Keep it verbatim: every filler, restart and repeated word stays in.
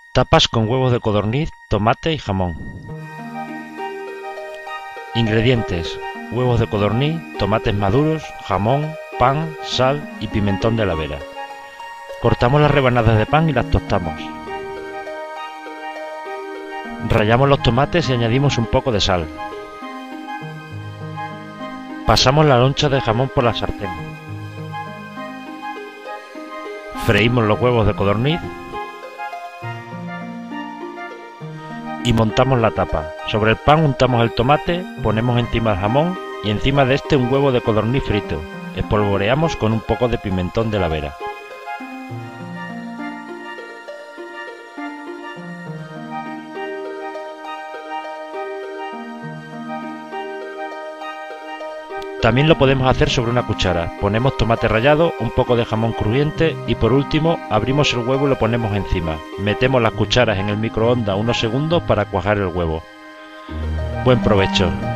Tapas con huevos de codorniz, tomate y jamón. Ingredientes: huevos de codorniz, tomates maduros, jamón, pan, sal y pimentón de la Vera. Cortamos las rebanadas de pan y las tostamos. Rallamos los tomates y añadimos un poco de sal. Pasamos la loncha de jamón por la sartén. Freímos los huevos de codorniz y montamos la tapa. Sobre el pan untamos el tomate, ponemos encima el jamón y encima de este un huevo de codorniz frito. Espolvoreamos con un poco de pimentón de la Vera. También lo podemos hacer sobre una cuchara. Ponemos tomate rallado, un poco de jamón crujiente y por último abrimos el huevo y lo ponemos encima. Metemos las cucharas en el microondas unos segundos para cuajar el huevo. Buen provecho.